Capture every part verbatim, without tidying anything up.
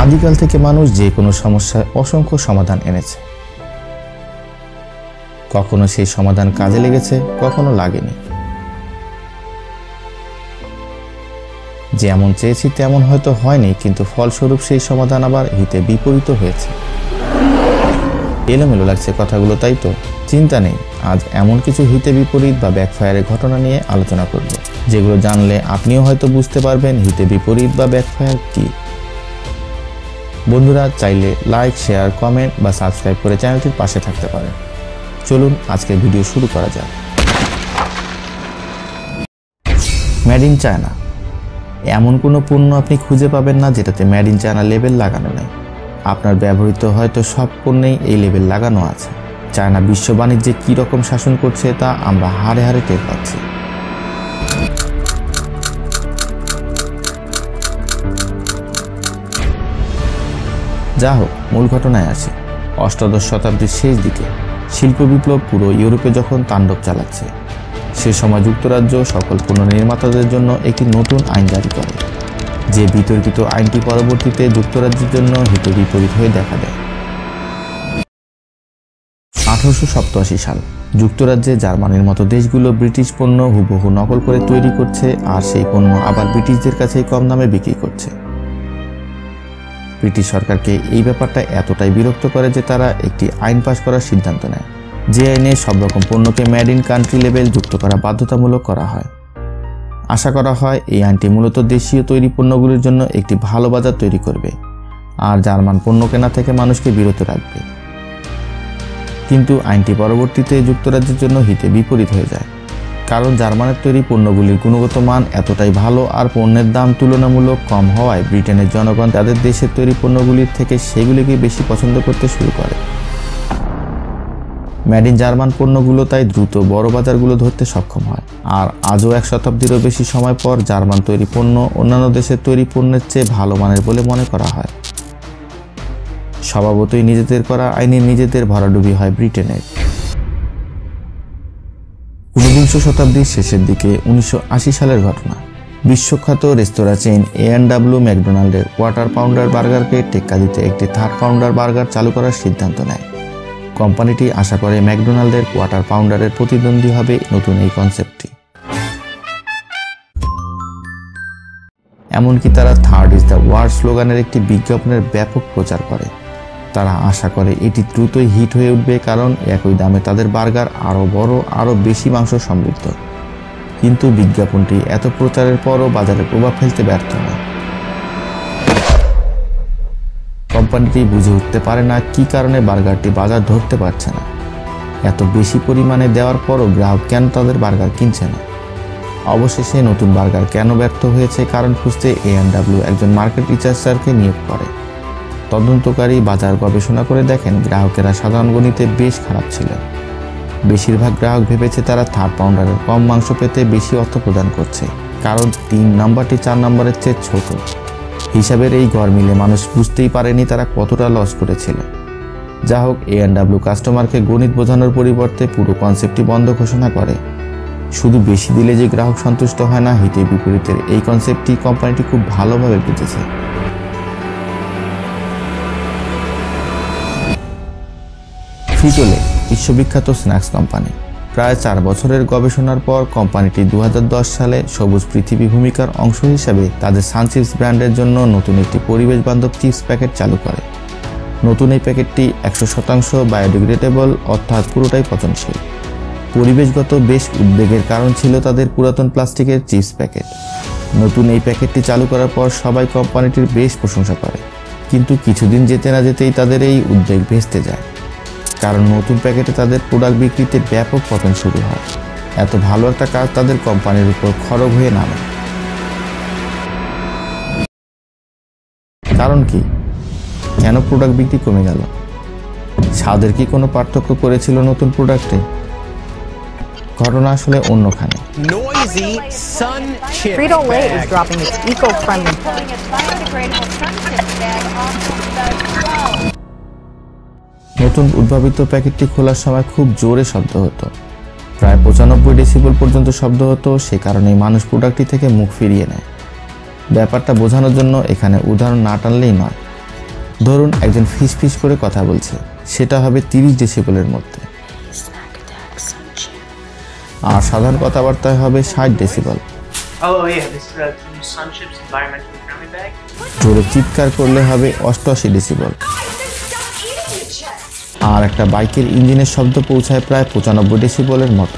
আদিকাল থেকে মানুষ যে কোনো সমস্যায় অসংখ্য সমাধান এনেছে। কখনো সেই সমাধান কাজে লেগেছে, কখনো লাগেনি। যেমন চেয়েছি তেমন হয়তো হয়নি, কিন্তু ফলস্বরূপ সেই সমাধান আবার হিতে বিপরীত হয়েছে। এলোমেলো লাগছে কথাগুলো, তাই তো? চিন্তা নেই, আজ এমন কিছু হিতে বিপরীত বা ব্যাকফায়ারের ঘটনা নিয়ে আলোচনা করব, যেগুলো জানলে আপনিও হয়তো বুঝতে পারবেন হিতে বিপরীত বা ব্যাকফায়ার কি। বন্ধুরা, চাইলে লাইক, শেয়ার, কমেন্ট বা সাবস্ক্রাইব করে চ্যানেলটির পাশে থাকতে পারেন। চলুন আজকের ভিডিও শুরু করা যাক। Made in China. এমন কোনো পণ্য আপনি খুঁজে পাবেন না যেটাতে মেড ইন চায়না লেবেল লাগানো নেই। আপনার ব্যবহৃত হয়তো সব পণ্যেই এই লেবেল লাগানো আছে। চায়না বিশ্ব বাণিজ্যে কী রকম শাসন করছে তা আমরা হাড়ে হাড়ে টের পাচ্ছি। যা হোক, মূল ঘটনায় আসি। অষ্টাদশ শতাব্দীর শেষ দিকে শিল্প বিপ্লব পুরো ইউরোপে যখন তাণ্ডব চালাচ্ছে, সে সময় যুক্তরাজ্য সকল পণ্য নির্মাতাদের জন্য একটি নতুন আইন জারি করে, যে বিতর্কিত আইনটি পরবর্তীতে যুক্তরাজ্যের জন্য হিতে বিপরীত হয়ে দেখা দেয়। আঠারোশো সপ্তাশি সাল যুক্তরাজ্যে জার্মানির মতো দেশগুলো ব্রিটিশ পণ্য হুবহু নকল করে তৈরি করছে, আর সেই পণ্য আবার ব্রিটিশদের কাছেই কম দামে বিক্রি করছে। ব্রিটিশ সরকারকে এই ব্যাপারটা এতটাই বিরক্ত করে যে তারা একটি আইন পাশ করার সিদ্ধান্ত নেয়, যে আইনে সব রকম পণ্যকে মেড ইন কান্ট্রি লেবেল যুক্ত করা বাধ্যতামূলক করা হয়। আশা করা হয় এই আইনটি মূলত দেশীয় তৈরি পণ্যগুলির জন্য একটি ভালো বাজার তৈরি করবে আর জার্মান পণ্য কেনা থেকে মানুষকে বিরত রাখবে। কিন্তু আইনটি পরবর্তীতে যুক্তরাজ্যের জন্য হিতে বিপরীত হয়ে যায়, কারণ জার্মানের তৈরি পণ্যগুলির গুণগত মান এতটাই ভালো আর পণ্যের দাম তুলনামূলক কম হওয়ায় ব্রিটেনের জনগণ তাদের দেশের তৈরি পণ্যগুলির থেকে সেগুলিকে বেশি পছন্দ করতে শুরু করে। মেড ইন জার্মান পণ্যগুলো তাই দ্রুত বড় বাজারগুলো ধরতে সক্ষম হয়। আর আজও এক শতাব্দীরও বেশি সময় পর জার্মান তৈরি পণ্য অন্যান্য দেশের তৈরি পণ্যের চেয়ে ভালো মানের বলে মনে করা হয়। স্বভাবতই নিজেদের করা আইনে নিজেদের ভরাডুবি হয় ব্রিটেনের। ঊনবিংশ শতাব্দীর শেষের দিকে উনিশশো আশি সালের ঘটনা। বিশ্বখ্যাত restaurant chain A and W ম্যাকডোনাল্ডের কোয়ার্টার পাউন্ডার বার্গারকে টেক্কা দিতে একটি থার্ড পাউন্ডার বার্গার চালু করার সিদ্ধান্ত নেয়। কোম্পানিটি আশা করে ম্যাকডোনাল্ডের কোয়ার্টার পাউন্ডারের প্রতিদ্বন্দ্বী হবে নতুন এই কনসেপ্টটি। এমনকি তারা থার্ড ইজ দ্য ওয়ার্ড স্লোগানের একটি বিজ্ঞাপনের ব্যাপক প্রচার করে। তারা আশা করে এটি দ্রুতই হিট হয়ে উঠবে, কারণ একই দামে তাদের বার্গার আরও বড়, আরও বেশি মাংস সমৃদ্ধ। কিন্তু বিজ্ঞাপনটি এত প্রচারের পরও বাজারে প্রভাব ফেলতে ব্যর্থ হয়। কোম্পানিটি বুঝে উঠতে পারে না কী কারণে বার্গারটি বাজার ধরতে পারছে না। এত বেশি পরিমাণে দেওয়ার পরও গ্রাহক কেন তাদের বার্গার কিনছে না। অবশেষে নতুন বার্গার কেন ব্যর্থ হয়েছে কারণ খুঁজতে এ অ্যান্ড ডাব্লিউ একজন মার্কেট রিসার্চারকে নিয়োগ করে। তদন্তকারী বাজার গবেষণা করে দেখেন গ্রাহকেরা সাধারণ গণিতে বেশ খারাপ ছিল। বেশিরভাগ গ্রাহক ভেবেছে তারা থার্ড পাউন্ডারের কম মাংস পেতে বেশি অর্থ প্রদান করছে, কারণ তিন নাম্বারটি চার নাম্বারের চেয়ে ছোট। হিসাবের এই ঘর মিলে মানুষ বুঝতেই পারেনি তারা কতটা লস করেছিল। যা হোক, এ অ্যান্ড ডাব্লিউ কাস্টমারকে গণিত বোঝানোর পরিবর্তে পুরো কনসেপ্টটি বন্ধ ঘোষণা করে। শুধু বেশি দিলে যে গ্রাহক সন্তুষ্ট হয় না, হিতে বিপরীতের এই কনসেপ্টটি কোম্পানিটি খুব ভালোভাবে বুঝেছে। ফ্রিটো-লে বিশ্ববিখ্যাত স্ন্যাক্স কোম্পানি। প্রায় চার বছরের গবেষণার পর কোম্পানিটি দু হাজার দশ সালে সবুজ পৃথিবী ভূমিকার অংশ হিসাবে তাদের সান চিপস ব্র্যান্ডের জন্য নতুন একটি পরিবেশ বান্ধব চিপস প্যাকেট চালু করে। নতুন এই প্যাকেটটি একশো শতাংশ বায়োডিগ্রেডেবল, অর্থাৎ পুরোটাই পচনশীল। পরিবেশগত বেশ উদ্বেগের কারণ ছিল তাদের পুরাতন প্লাস্টিকের চিপস প্যাকেট। নতুন এই প্যাকেটটি চালু করার পর সবাই কোম্পানিটির বেশ প্রশংসা করে, কিন্তু কিছুদিন যেতে না যেতেই তাদের এই উদ্বেগ ভেস্তে যায়, কারণ নতুন প্যাকেটে তাদের প্রোডাক্ট বিক্রিতে ব্যাপক পতন শুরু হয়। এত ভালো একটা কাজ তাদের কোম্পানির উপর খড়গ হয়ে নামে। কারণ কি? কেন প্রোডাক্ট বিক্রি কমে গেল? স্বাদের কি কোনো পার্থক্য করেছিল নতুন প্রোডাক্টে? ঘটনা আসলে অন্যখানে। Frito-Lay is dropping its eco-friendly নতুন উদ্ভাবিত প্যাকেটটি খোলার সময় খুব জোরে শব্দ হতো, প্রায় পঁচানব্বই ডেসিবেল পর্যন্ত শব্দ হতো। সে কারণেই মানুষ প্রোডাক্টটি থেকে মুখ ফিরিয়ে নেয়। ব্যাপারটা বোঝানোর জন্য এখানে উদাহরণ না টানলেই নয়। ধরুন একজন ফিস ফিস করে কথা বলছে, সেটা হবে তিরিশ ডেসিবেলের মধ্যে, আর সাধারণ কথাবার্তায় হবে ষাট ডেসিবেল। জোরে চিৎকার করলে হবে অষ্টআশি ডেসিবেল। আর একটা বাইকের ইঞ্জিনের শব্দ পৌঁছায় প্রায় পঁচানব্বই ডেসিবেলের মতো।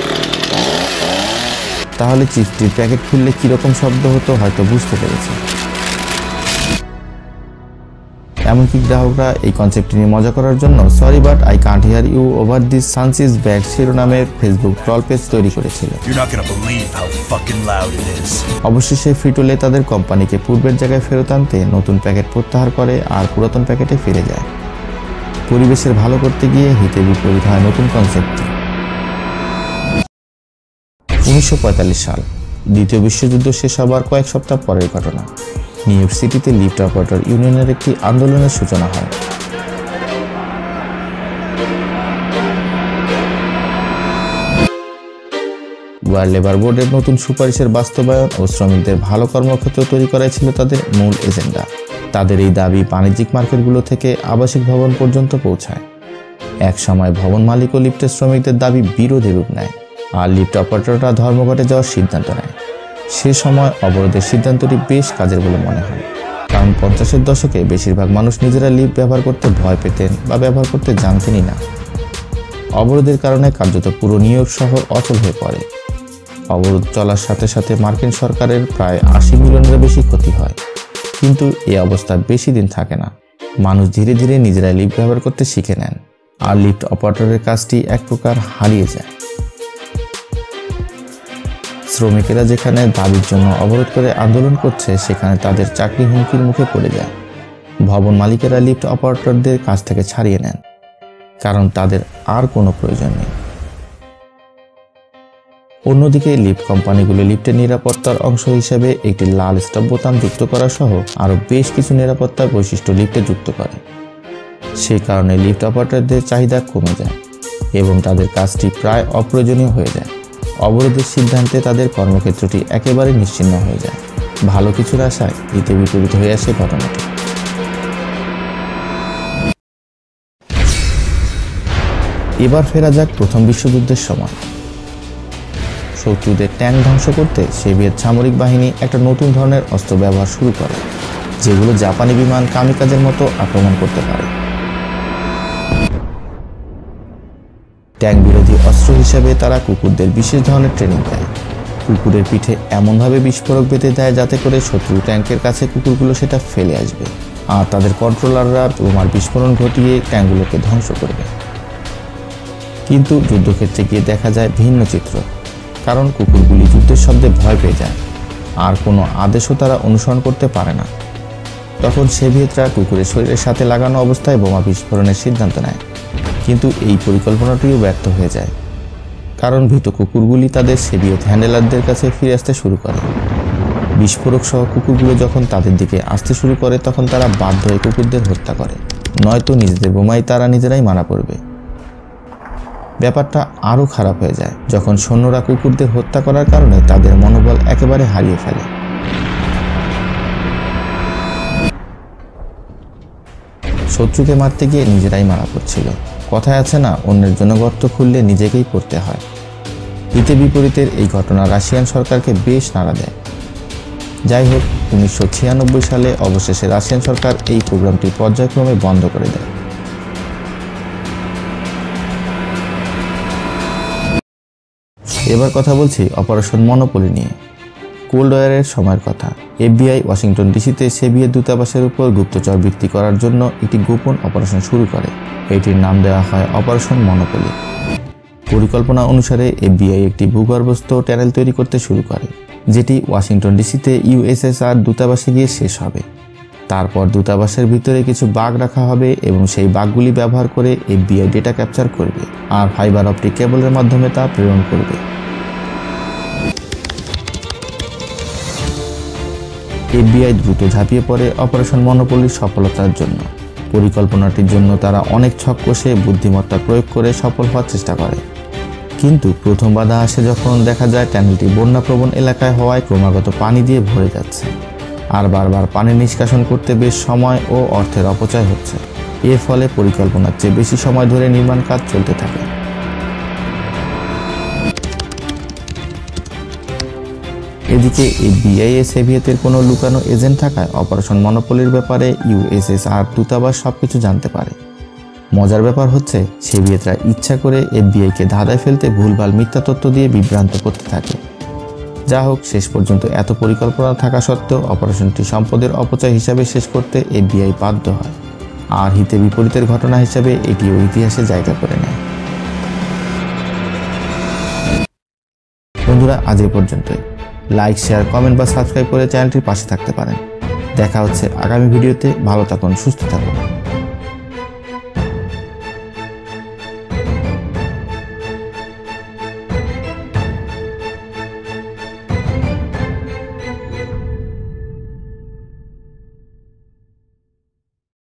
তাহলে চিপসটির প্যাকেট খুললে কীরকম শব্দ হতো হয়তো বুঝতে পেরেছে। এমনকি গ্রাহকরা এই কনসেপ্টটি নিয়ে মজা করার জন্য sorry but I can't hear you over this suns is back শিরোনামের ফেসবুক ট্রল পেজ তৈরি করেছিল। অবশেষে ফ্রিটো-লে তাদের কোম্পানিকে পূর্বের জায়গায় ফেরত আনতে নতুন প্যাকেট প্রত্যাহার করে আর পুরাতন প্যাকেটে ফিরে যায়। পরিবেশের ভালো করতে গিয়ে হিতে বিপরীত হয় নতুন কনসেপ্টটি। উনিশশো পঁয়তাল্লিশ সাল, দ্বিতীয় বিশ্বযুদ্ধ শেষ হবার কয়েক সপ্তাহ পরের ঘটনা। নিউ ইয়র্ক সিটিতে লিফট অপারেটর ইউনিয়নের একটি আন্দোলনের সূচনা হয়। ওয়ার্ল্ড লেবার বোর্ডের নতুন সুপারিশের বাস্তবায়ন ও শ্রমিকদের ভালো কর্মক্ষেত্র তৈরি করাই ছিল তাদের মূল এজেন্ডা। তাদের এই দাবি বাণিজ্যিক মার্কেটগুলো থেকে আবাসিক ভবন পর্যন্ত পৌঁছায়। এক সময় ভবন মালিক ও লিফটের শ্রমিকদের দাবি বিরোধী রূপ নেয়, আর লিফট অপারেটররা ধর্মঘটে যাওয়ার সিদ্ধান্ত নেয়। সে সময় অবরোধের সিদ্ধান্তটি বেশ কাজের বলে মনে হয়, কারণ পঞ্চাশের দশকে বেশিরভাগ মানুষ নিজেরা লিফট ব্যবহার করতে ভয় পেতেন বা ব্যবহার করতে জানতেনই না। অবরোধের কারণে কার্যত পুরো নিউ ইয়র্ক শহর অচল হয়ে পড়ে। অবরোধ চলার সাথে সাথে মার্কিন সরকারের প্রায় আশি মিলিয়নের বেশি ক্ষতি হয়। কিন্তু এই অবস্থা বেশি দিন থাকে না। মানুষ ধীরে ধীরে নিজেরাই লিফট ব্যবহার করতে শিখে নেন, আর লিফট অপারেটরের কাজটি এক প্রকার হারিয়ে যায়। শ্রমিকেরা যেখানে দাবির জন্য অবরোধ করে আন্দোলন করছে, সেখানে তাদের চাকরি হুমকির মুখে পড়ে যায়। ভবন মালিকেরা লিফট অপারেটরদের কাছ থেকে ছাড়িয়ে নেন, কারণ তাদের আর কোনো প্রয়োজন নেই। অন্যদিকে লিফট কোম্পানিগুলো লিফটের নিরাপত্তার অংশ হিসেবে একটি লাল স্টপ বোতাম যুক্ত করা সহ আরও বেশ কিছু নিরাপত্তার বৈশিষ্ট্য লিফটে যুক্ত করে। সেই কারণে লিফট অপারেটরদের চাহিদা কমে যায় এবং তাদের কাজটি প্রায় অপ্রয়োজনীয় হয়ে যায়। অবরোধের সিদ্ধান্তে তাদের কর্মক্ষেত্রটি একেবারে নিশ্চিহ্ন হয়ে যায়। ভালো কিছুর আশায় হিতে বিপরীত হয়ে আসে ঘটনাটি। এবার ফেরা যাক প্রথম বিশ্বযুদ্ধের সময়। শত্রুদের ট্যাঙ্ক ধ্বংস করতে সোভিয়েত সামরিক বাহিনী একটা নতুন ধরনের অস্ত্র ব্যবহার শুরু করে, যেগুলো জাপানি বিমান কামিকাজের মতো আক্রমণ করতে পারে। ট্যাঙ্ক বিরোধী অস্ত্র হিসেবে তারা কুকুরদের বিশেষ ধরনের ট্রেনিং দেয়। কুকুরের পিঠে এমনভাবে বিস্ফোরক বেঁধে দেয় যাতে করে শত্রু ট্যাঙ্কের কাছে কুকুরগুলো সেটা ফেলে আসবে, আর তাদের কন্ট্রোলাররা বোমার বিস্ফোরণ ঘটিয়ে ট্যাঙ্কগুলোকে ধ্বংস করবে। কিন্তু যুদ্ধক্ষেত্রে গিয়ে দেখা যায় ভিন্ন চিত্র, কারণ কুকুরগুলি যুদ্ধের শব্দে ভয় পেয়ে যায় আর কোনো আদেশও তারা অনুসরণ করতে পারে না। তখন সোভিয়েতরা কুকুরের শরীরের সাথে লাগানো অবস্থায় বোমা বিস্ফোরণের সিদ্ধান্ত নেয়, কিন্তু এই পরিকল্পনাটিও ব্যর্থ হয়ে যায়, কারণ ভীত কুকুরগুলি তাদের সোভিয়েত হ্যান্ডেলারদের কাছে ফিরে আসতে শুরু করে। বিস্ফোরক সহ কুকুরগুলো যখন তাদের দিকে আসতে শুরু করে, তখন তারা বাধ্য হয়ে কুকুরদের হত্যা করে, নয়তো নিজেদের বোমায় তারা নিজেরাই মারা পড়বে। ব্যাপারটা আরও খারাপ হয়ে যায় যখন সৈন্যরা কুকুরদের হত্যা করার কারণে তাদের মনোবল একেবারে হারিয়ে ফেলে। শত্রুকে মারতে গিয়ে নিজেরাই মারা পড়ছিল। কথায় আছে না, অন্যের জন্য গর্ত খুললে নিজেকেই পড়তে হয়। হিতে বিপরীতের এই ঘটনা রাশিয়ান সরকারকে বেশ নাড়া দেয়। যাই হোক, উনিশশো ছিয়ানব্বই সালে অবশেষে রাশিয়ান সরকার এই প্রোগ্রামটি পর্যায়ক্রমে বন্ধ করে দেয়। এবার কথা বলছি অপারেশন মনোপলি নিয়ে। কোল্ড ওয়ারের সময়ের কথা। এফবিআই ওয়াশিংটন ডিসিতে সোভিয়েত দূতাবাসের উপর গুপ্তচর বৃত্তি করার জন্য একটি গোপন অপারেশন শুরু করে। এটির নাম দেওয়া হয় অপারেশন মনোপলি। পরিকল্পনা অনুসারে এফবিআই একটি ভূগর্ভস্থ টানেল তৈরি করতে শুরু করে, যেটি ওয়াশিংটন ডিসিতে ইউএসএসআর দূতাবাসে গিয়ে শেষ হবে। তারপর দূতাবাসের ভিতরে কিছু বাগ রাখা হবে এবং সেই বাগগুলি ব্যবহার করে এফবিআই ডেটা ক্যাপচার করবে আর ফাইবার অপটিক কেবলের মাধ্যমে তা প্রেরণ করবে। এফবিআই দ্রুত ঝাঁপিয়ে পড়ে অপারেশন মনোপলির সফলতার জন্য। পরিকল্পনাটির জন্য তারা অনেক ছক কষে বুদ্ধিমত্তা প্রয়োগ করে সফল হওয়ার চেষ্টা করে। কিন্তু প্রথম বাধা আসে যখন দেখা যায় টানেলটি বন্যাপ্রবণ এলাকায় হওয়ায় ক্রমাগত পানি দিয়ে ভরে যাচ্ছে। আর বারবার পানি নিষ্কাশন করতে বেশ সময় ও অর্থের অপচয় হচ্ছে। এর ফলে পরিকল্পনার চেয়ে বেশি সময় ধরে নির্মাণ কাজ চলতে থাকে। এদিকে এফবিআই এ সোভিয়েতের কোনো লুকানো এজেন্ট থাকায় অপারেশন মনোপলির ব্যাপারে ইউএসএসআর দূতাবাস সবকিছু জানতে পারে। মজার ব্যাপার হচ্ছে সোভিয়েতরা ইচ্ছা করে এফবিআইকে ধাঁধায় ফেলতে ভুলভাল মিথ্যা তথ্য দিয়ে বিভ্রান্ত করতে থাকে। যা হোক, শেষ পর্যন্ত এত পরিকল্পনা থাকা সত্ত্বেও অপারেশনটি সম্পদের অপচয় হিসাবে শেষ করতে এফবিআই বাধ্য হয়, আর হিতে বিপরীতের ঘটনা হিসাবে এটিও ইতিহাসে জায়গা করে নেয়। বন্ধুরা, আজ এ পর্যন্তই। লাইক, শেয়ার, কমেন্ট বা সাবস্ক্রাইব করে চ্যানেলটির পাশে থাকতে পারেন। দেখা হচ্ছে আগামী ভিডিওতে। ভালো থাকুন, সুস্থ থাকুন।